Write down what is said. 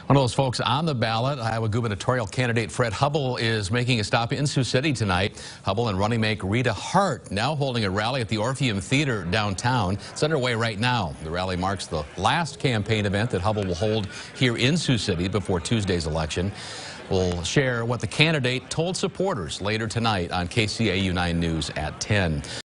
One of those folks on the ballot, Iowa gubernatorial candidate Fred Hubbell, is making a stop in Sioux City tonight. Hubbell and running mate Rita Hart now holding a rally at the Orpheum Theater downtown. It's underway right now. The rally marks the last campaign event that Hubbell will hold here in Sioux City before Tuesday's election. We'll share what the candidate told supporters later tonight on KCAU 9 News at 10.